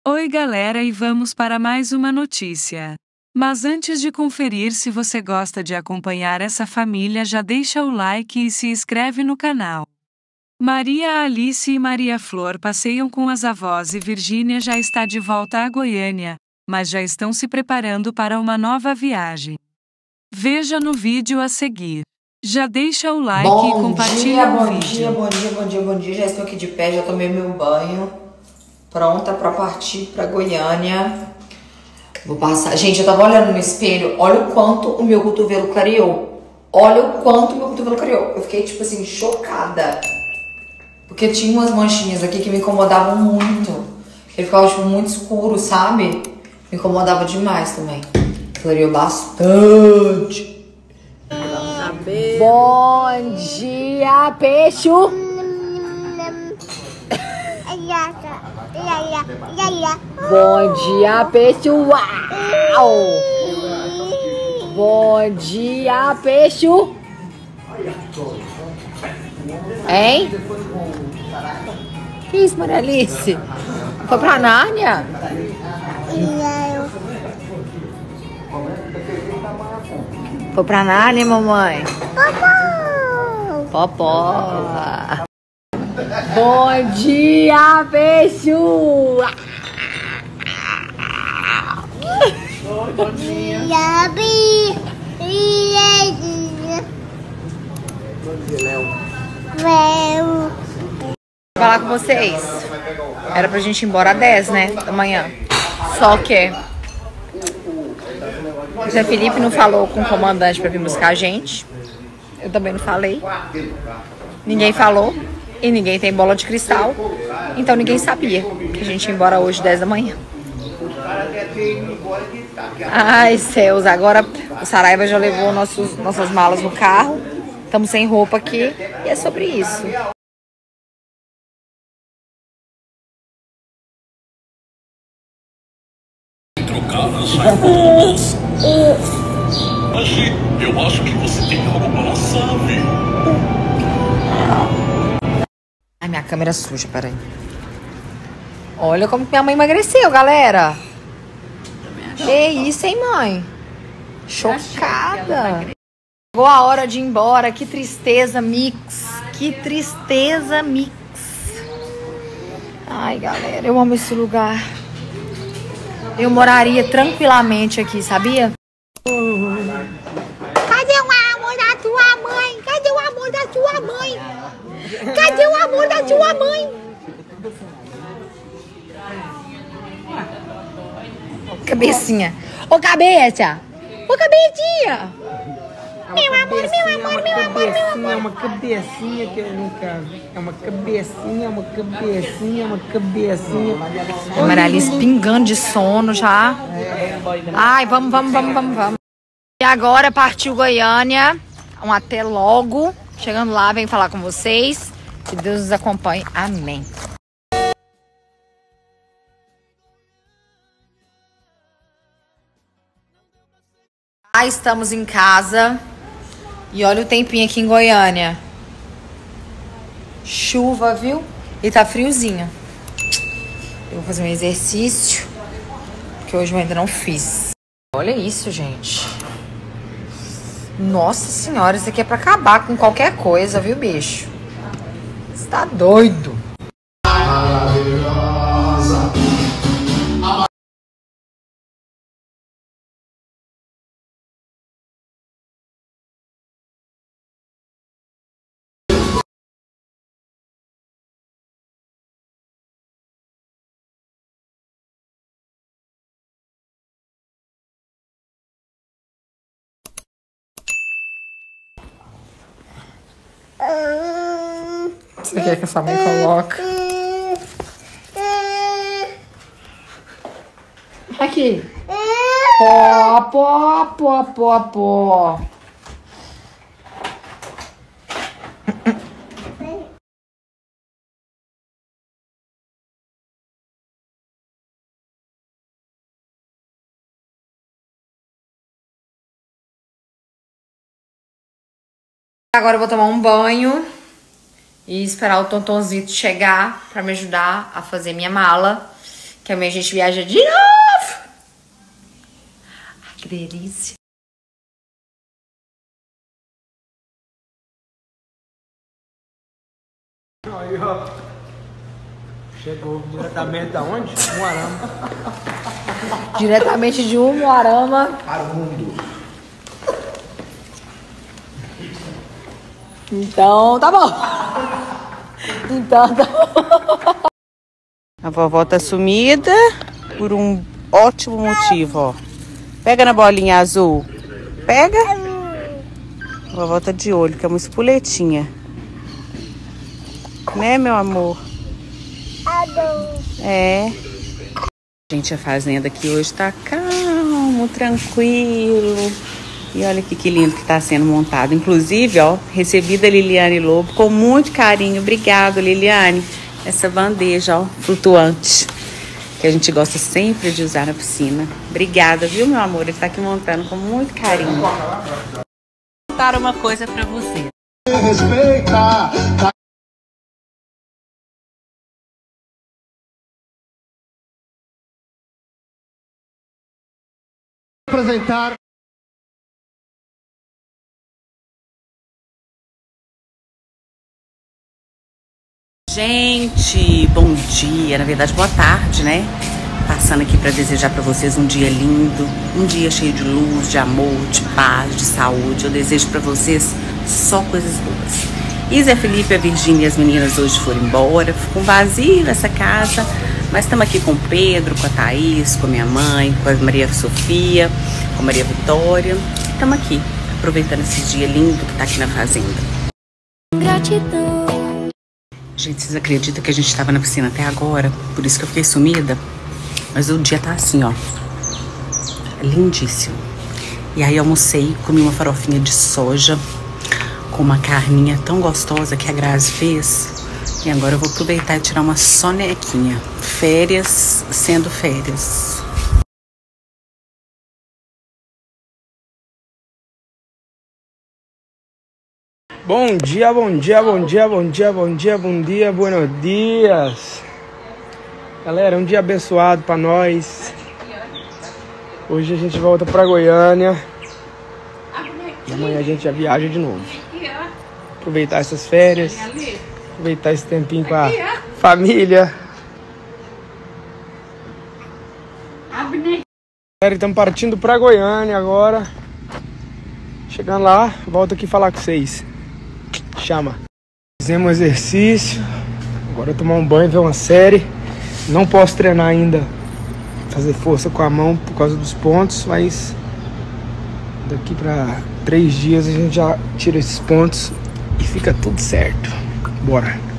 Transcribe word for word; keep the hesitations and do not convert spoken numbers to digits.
Oi galera, e vamos para mais uma notícia. Mas antes de conferir se você gosta de acompanhar essa família, já deixa o like e se inscreve no canal. Maria Alice e Maria Flor passeiam com as avós e Virgínia já está de volta a Goiânia, mas já estão se preparando para uma nova viagem. Veja no vídeo a seguir. Já deixa o like bom e compartilha dia, o bom vídeo. dia, bom dia, bom dia, bom dia. Já estou aqui de pé, já tomei meu banho. Pronta para partir para Goiânia. Vou passar. Gente, eu tava olhando no espelho. Olha o quanto o meu cotovelo clareou. Olha o quanto o meu cotovelo clareou. Eu fiquei, tipo assim, chocada. Porque tinha umas manchinhas aqui que me incomodavam muito. Ele ficava, tipo, muito escuro, sabe? Me incomodava demais também. Clareou bastante. Bom dia, peixe! Bom dia, peixe! Uau! Bom dia, peixe! Hein? Que isso, Maria Alice? Foi pra Nárnia? Foi pra Nárnia, mamãe? Popó! Popó! Bom dia, peixe! Bom dia, Bi! Bom dia, Léo! Léo! Vou falar com vocês. Era pra gente ir embora às dez, né? Da manhã. Só que o Zé Felipe não falou com o comandante pra vir buscar a gente. Eu também não falei. Ninguém falou. E ninguém tem bola de cristal. Então ninguém sabia que a gente ia embora hoje, dez da manhã. Ai, céus. Agora o Saraiva já levou nossos, nossas malas no carro. Estamos sem roupa aqui. E é sobre isso. Trocar as roupas. Agi, eu acho que você tem algo para saber. Ai, minha câmera suja, peraí. Olha como minha mãe emagreceu, galera. Que isso, hein, mãe? Chocada. Chegou a hora de ir embora. Que tristeza, mix. Que tristeza, mix. Ai, galera, eu amo esse lugar. Eu moraria tranquilamente aqui, sabia? Cadê o amor da tua mãe? Cadê o amor da tua mãe? Cadê o amor da tua mãe? Cabecinha. Ô, cabeça. Ô, cabecinha. Meu amor, meu amor, meu amor, meu amor. É uma cabecinha que eu nunca vi. É uma cabecinha, uma cabecinha, uma cabecinha. A Maria Alice pingando de sono já. Ai, vamos, vamos, vamos, vamos, vamos. E agora partiu Goiânia. Um até logo. Chegando lá, venho falar com vocês. Que Deus nos acompanhe. Amém. Já estamos em casa. E olha o tempinho aqui em Goiânia. Chuva, viu? E tá friozinho. Eu vou fazer um exercício. Que hoje eu ainda não fiz. Olha isso, gente. Nossa senhora, isso aqui é pra acabar com qualquer coisa, viu, bicho? Você tá doido. Você quer que a sua mãe coloque? Aqui. Pó, pó, pó, pó, pó. Agora eu vou tomar um banho e esperar o Tontonzito chegar pra me ajudar a fazer minha mala. Que amanhã a gente viaja de novo. Ai, que delícia. Aí, ó. Chegou diretamente da onde? Umuarama. Diretamente de Umuarama. Para o mundo. Então, tá bom. Então, tá bom. A vovó tá sumida por um ótimo motivo, ó. Pega na bolinha azul. Pega. A vovó tá de olho, que é uma espoletinha. Né, meu amor? É. Gente, a fazenda aqui hoje tá calmo, tranquilo. E olha aqui que lindo que tá sendo montado. Inclusive, ó, recebi da Liliane Lobo com muito carinho. Obrigado, Liliane. Essa bandeja, ó, flutuante, que a gente gosta sempre de usar na piscina. Obrigada, viu, meu amor? Ele tá aqui montando com muito carinho. Vou contar uma coisa pra você. Respeita. Apresentar. Gente, bom dia, na verdade boa tarde, né? Passando aqui para desejar para vocês um dia lindo, um dia cheio de luz, de amor, de paz, de saúde. Eu desejo para vocês só coisas boas. Isa, Felipe, a Virgínia e as meninas hoje foram embora, ficou vazio essa casa, mas estamos aqui com o Pedro, com a Thaís, com a minha mãe, com a Maria Sofia, com a Maria Vitória. Estamos aqui, aproveitando esse dia lindo que tá aqui na fazenda. Gratidão. Gente, vocês acreditam que a gente estava na piscina até agora? Por isso que eu fiquei sumida. Mas o dia tá assim, ó. Lindíssimo. E aí eu almocei, comi uma farofinha de soja com uma carninha tão gostosa que a Grazi fez. E agora eu vou aproveitar e tirar uma sonequinha. Férias sendo férias. Bom dia, bom dia, bom dia, bom dia, bom dia, bom dia, buenos dias. Galera, um dia abençoado pra nós. Hoje a gente volta pra Goiânia. E amanhã a gente já viaja de novo. Aproveitar essas férias. Aproveitar esse tempinho com a família. Galera, estamos partindo pra Goiânia agora. Chegando lá, volto aqui falar com vocês. Chama. Fizemos um exercício. Agora tomar um banho, ver uma série. Não posso treinar ainda, fazer força com a mão por causa dos pontos, mas daqui para três dias a gente já tira esses pontos e fica tudo certo. Bora.